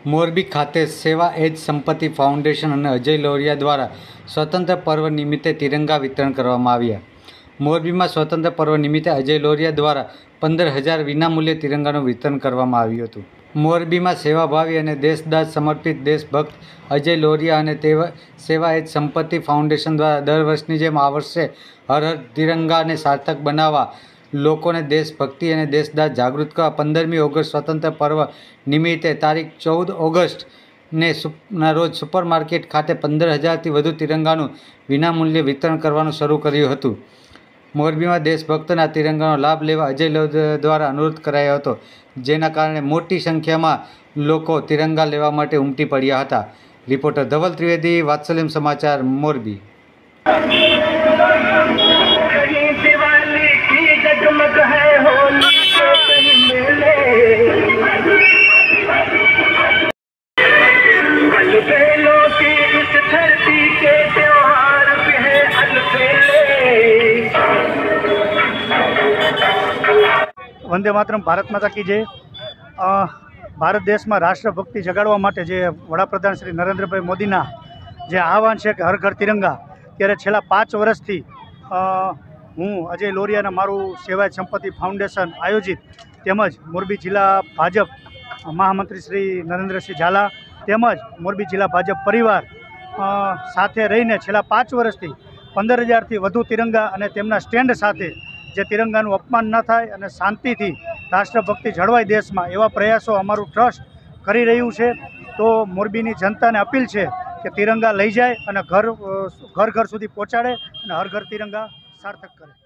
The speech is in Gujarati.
મોરબી ખાતે સેવા એજ સંપત્તિ ફાઉન્ડેશન અને અજય લોરિયા દ્વારા સ્વતંત્ર પર્વ નિમિત્તે તિરંગા વિતરણ કરવામાં આવ્યા. મોરબીમાં સ્વતંત્ર પર્વ નિમિત્તે અજય લોરિયા દ્વારા 15,000 વિનામૂલ્યે તિરંગાનું વિતરણ કરવામાં આવ્યું હતું. મોરબીમાં સેવાભાવી અને દેશદાઝ સમર્પિત દેશભક્ત અજય લોરિયા અને સેવા એજ સંપત્તિ ફાઉન્ડેશન દ્વારા દર વર્ષની જેમ આ વર્ષે હર હર તિરંગાને સાર્થક બનાવવા લોકોને દેશભક્તિ અને દેશદાઝ જાગૃત કરવા 15મી ઓગસ્ટ સ્વતંત્ર પર્વ નિમિત્તે તારીખ 14 ઓગસ્ટના રોજ સુપરમાર્કેટ ખાતે 15,000થી વધુ તિરંગાનું વિનામૂલ્યે વિતરણ કરવાનું શરૂ કર્યું હતું. મોરબીમાં દેશભક્તોના તિરંગાનો લાભ લેવા અજય લોરિયા દ્વારા અનુરોધ કરાયો હતો, જેના કારણે મોટી સંખ્યામાં લોકો તિરંગા લેવા માટે ઉમટી પડ્યા હતા. રિપોર્ટર ધવલ ત્રિવેદી, વાત્સલ્યમ સમાચાર, મોરબી. વંદે માતરમ, ભારત માતા કી જય. ભારત દેશમાં રાષ્ટ્રભક્તિ જગાડવા માટે જે વડાપ્રધાન શ્રી નરેન્દ્રભાઈ મોદીના જે આહવાન છે કે હર ઘર તિરંગા, ત્યારે છેલ્લા 5 વર્ષથી હું અજય લોરિયાના મારું સેવા સંપત્તિ ફાઉન્ડેશન આયોજિત તેમજ મોરબી જિલ્લા ભાજપ મહામંત્રી શ્રી નરેન્દ્રસિંહ ઝાલા તેમજ મોરબી જિલ્લા ભાજપ પરિવાર સાથે રહીને છેલ્લા 5 વર્ષથી 15,000થી વધુ તિરંગા અને તેમના સ્ટેન્ડ સાથે જે તિરંગાનું અપમાન ન થાય અને શાંતિથી રાષ્ટ્રભક્તિ જળવાય દેશમાં, એવા પ્રયાસો અમારું ટ્રસ્ટ કરી રહ્યું છે. તો મોરબીની જનતાને અપીલ છે કે તિરંગા લઈ જાય અને ઘર ઘર સુધી પહોંચાડે અને હર ઘર તિરંગા સાર્થક કરે.